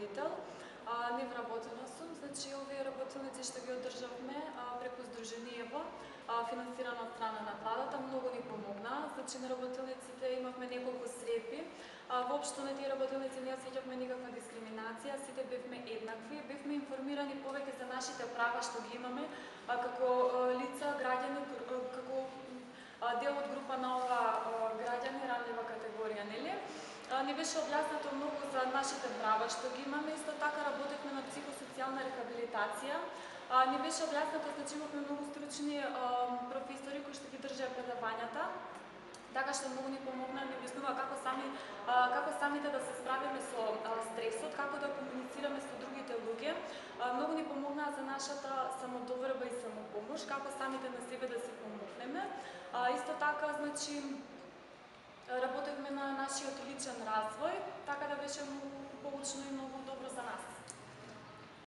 родител. Не вработена сум, значи овие работилници што ги одржавме преку Сдруженијево, финансирано од страна на владата, многу ни помогнаа. Значи на работилниците имавме неколку средби. Воопшто на тие работилници не осеќавме никаква дискриминација, сите бевме еднакви, бевме информирани повеќе за нашите права што ги имаме како лица, граѓани, како дел од група на ова граѓани, ранлива категорија, нели? Ни беше објаснато многу за нашите права што ги имаме, исто така работевме на психосоцијална рехабилитација. Ни беше објаснато, значи имавме многу стручни професори кои што ги држеа предавањата, така што многу ни помогна, ни објаснува како самите да се справиме со стресот, како да комуницираме со другите луѓе. Многу ни помогнаа за нашата самодоврба и самопомош, како самите на себе да си помогнеме. Исто така, значи, работевме на нашиот личен развој, така да беше многу